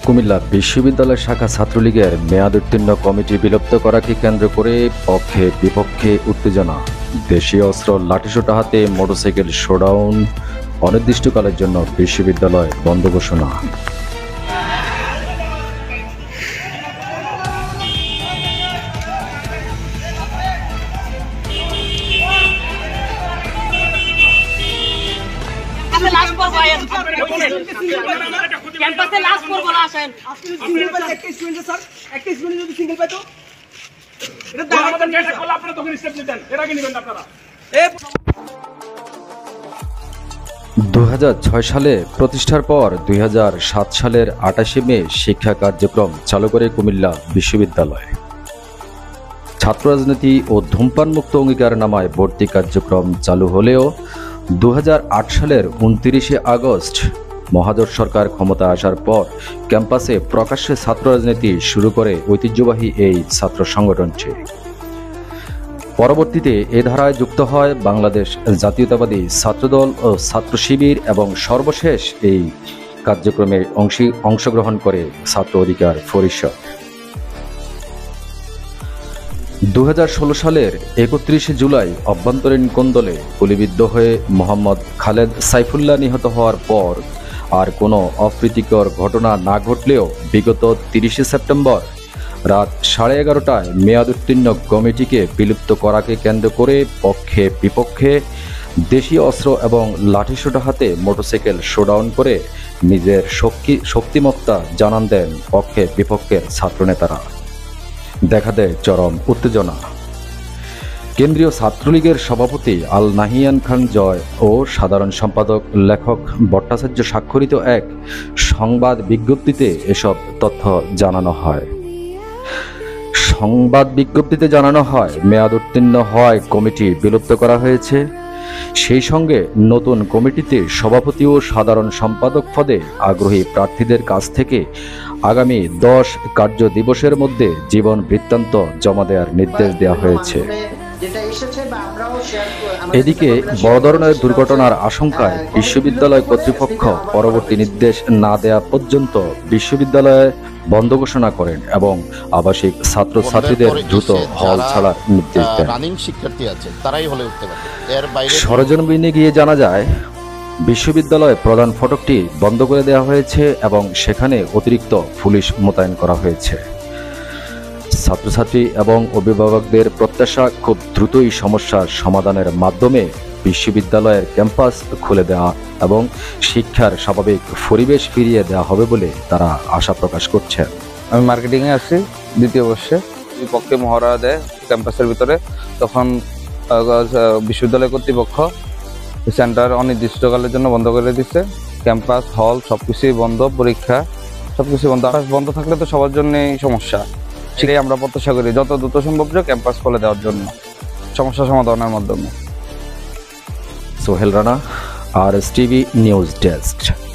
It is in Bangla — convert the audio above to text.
কুমিল্লা বিশ্ববিদ্যালয় শাখা ছাত্রলীগের মেয়াদোত্তীর্ণ কমিটি বিলুপ্ত করাকে কেন্দ্র করে পক্ষে বিপক্ষে উত্তেজনা। দেশীয় অস্ত্র লাঠিসোঁটা হাতে মোটরসাইকেল শোডাউন, অনির্দিষ্টকালের জন্য বিশ্ববিদ্যালয় বন্ধ ঘোষণা। ক্যাম্পাসে লাস্ট পর্ব আসেন আজকে সিঙ্গেল পাইলে একটা স্টুডেন্ট স্যার একটা স্টুডেন্ট যদি সিঙ্গেল পাইতো এটা আমাদের চেষ্টা করলে আপনারা তখন স্টেপ নিতেন এর আগে নেবেন আপনারা। 2006 সালে প্রতিষ্ঠার পর 2007 সালের 28 মে শিক্ষা কার্যক্রম চালু করে কুমিল্লা বিশ্ববিদ্যালয়। ছাত্র রাজনীতি ও ধূমপানমুক্ত অঙ্গীকারনামায় ভর্তি কার্যক্রম চালু হলেও 2008 সালের 29 আগস্ট মহাজোট সরকার ক্ষমতা আসার পর ক্যাম্পাসে প্রকাশ্যে ছাত্র রাজনীতি শুরু করে ঐতিহ্যবাহী এই ছাত্র সংগঠনটি। পরবর্তীতে এ ধারায় যুক্ত হয় বাংলাদেশ জাতীয়তাবাদী ছাত্রদল ও ছাত্র শিবির এবং সর্বশেষ এই কার্যক্রমে অংশগ্রহণ করে ছাত্র অধিকার পরিষদ। 2016 সালের 31 জুলাই অভ্যন্তরীণ কোন্দলে গুলিবিদ্ধ হয়ে মোহাম্মদ খালেদ সাইফুল্লাহ নিহত হওয়ার পর আর কোনো অপ্রীতিকর ঘটনা না ঘটলেও বিগত 30 সেপ্টেম্বর রাত 11:30টায় মেয়াদোত্তীর্ণ কমিটিকে বিলুপ্ত করাকে কেন্দ্র করে পক্ষে বিপক্ষে দেশীয় অস্ত্র এবং লাঠিসোঁটা হাতে মোটরসাইকেল শোডাউন করে নিজের শক্তিমত্তা জানান দেন পক্ষে বিপক্ষের ছাত্রনেতারা। দেখা দেয় চরম উত্তেজনা। কেন্দ্রীয় ছাত্রলীগের সভাপতি আল নাহিয়ান খান জয় ও সাধারণ সম্পাদক লেখক ভট্টাচার্য স্বাক্ষরিত এক সংবাদ বিজ্ঞপ্তিতে এসব তথ্য জানানো হয়। সংবাদ বিজ্ঞপ্তিতে জানানো হয়, মেয়াদ উত্তীর্ণ হওয়ায় কমিটি বিলুপ্ত করা হয়েছে। সেই সঙ্গে নতুন কমিটিতে সভাপতি ও সাধারণ সম্পাদক পদে আগ্রহী প্রার্থীদের কাছ থেকে আগামী 10 কার্য দিবসের মধ্যে জীবন বৃত্তান্ত জমা দেওয়ার নির্দেশ দেওয়া হয়েছে। এদিকে বড় ধরনের দুর্ঘটনার আশঙ্কায় বিশ্ববিদ্যালয় কর্তৃপক্ষ পরবর্তী নির্দেশ না দেওয়া পর্যন্ত বিশ্ববিদ্যালয়ে বন্ধ ঘোষণা করেন এবং আবাসিক ছাত্রছাত্রীদের দ্রুত হল ছাড়ার নির্দেশ দেন। সরেজমিনে গিয়ে জানা যায়, বিশ্ববিদ্যালয়ের প্রধান ফটকটি বন্ধ করে দেওয়া হয়েছে এবং সেখানে অতিরিক্ত পুলিশ মোতায়েন করা হয়েছে। ছাত্রছাত্রী এবং অভিভাবকদের প্রত্যাশা খুব দ্রুতই সমস্যার সমাধানের মাধ্যমে বিশ্ববিদ্যালয়ের ক্যাম্পাস খুলে দেওয়া এবং শিক্ষার স্বাভাবিক পরিবেশ ফিরিয়ে দেওয়া হবে বলে তারা আশা প্রকাশ করছে। আমি মার্কেটিংয়ে আসছি দ্বিতীয় বর্ষে। বিপক্ষে মহড়া দেয় ক্যাম্পাসের ভিতরে, তখন বিশ্ববিদ্যালয় কর্তৃপক্ষ সেন্টার অনির্দিষ্টকালের জন্য বন্ধ করে দিচ্ছে। ক্যাম্পাস হল সবকিছুই বন্ধ, পরীক্ষা সবকিছু বন্ধ। বন্ধ থাকলে তো সবার জন্যই সমস্যা। সেটাই আমরা প্রত্যাশা করি যত দ্রুত সম্ভব ক্যাম্পাস খুলে দেওয়ার জন্য, সমস্যা সমাধানের মাধ্যমে। Sohel Rana, RSTV news desk.